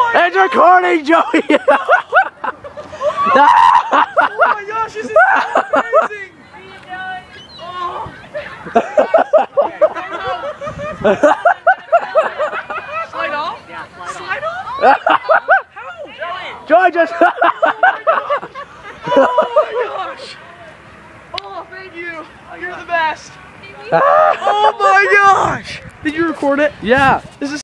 It's recording, Joey! Oh my gosh, this is amazing! Slide off? Yeah, slide off. How? Joey just... Oh my gosh! Oh, thank you! You're the best! Oh my gosh! Did you record it? Yeah. This is